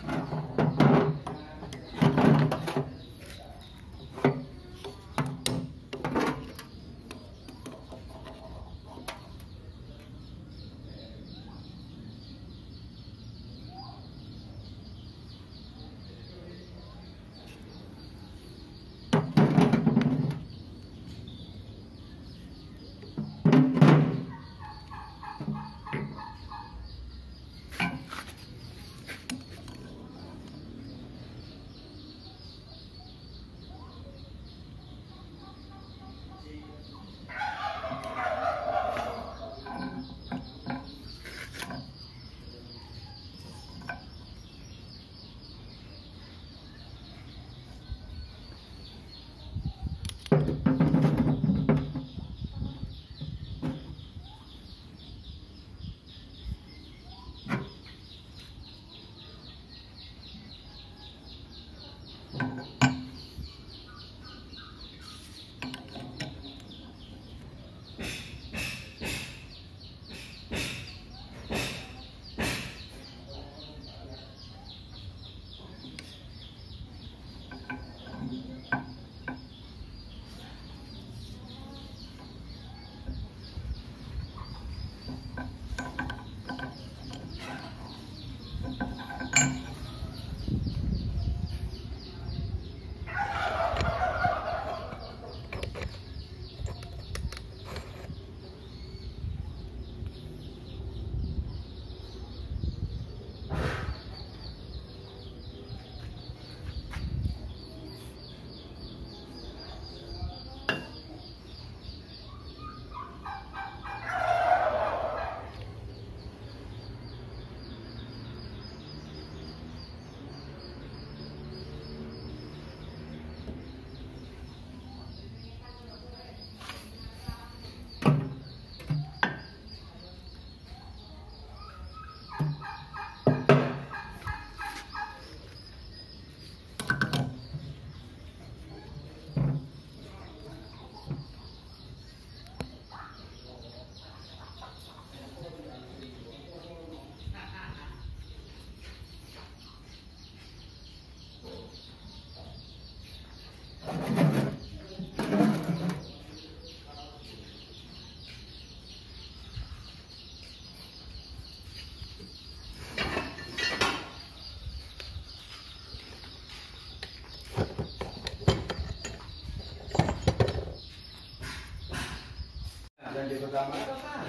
Yang pertama kan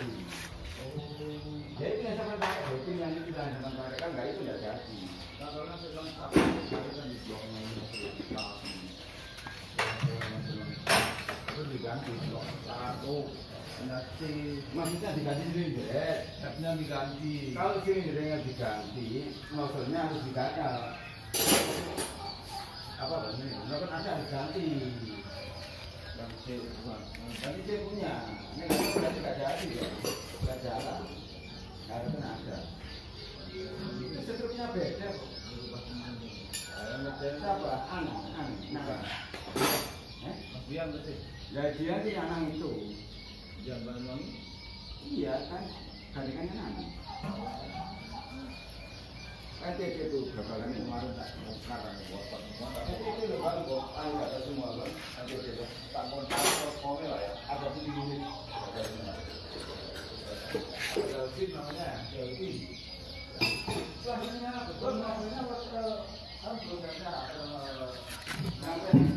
ya itu yang sampai pakai booking yang itu yang sampai pakai kan nggak itu nggak jadi. Nah karena sekarang apa kan di bloknya itu diganti blok satu nanti maksudnya diganti silinder, capnya diganti. Kalau silindernya diganti, nozzle-nya harus diganti. Apa namanya? Nah kan ada diganti. Tapi dia punya, ini berarti nggak jadi ya, nggak jalan, harusnya ada. Itu strukturnya beda kok. Siapa? Anang, nah. Dian betul. Ya Dian sih Anang itu. Dian Banyuwangi? Iya kan, gandengannya Anang. Kan dia itu bakalan kemarin tak sekarang buat itu baru kok ada semua kan ada itu tak kontak komen lah ya ada di sini ada sih namanya Delvi selanjutnya betul namanya harus belum ada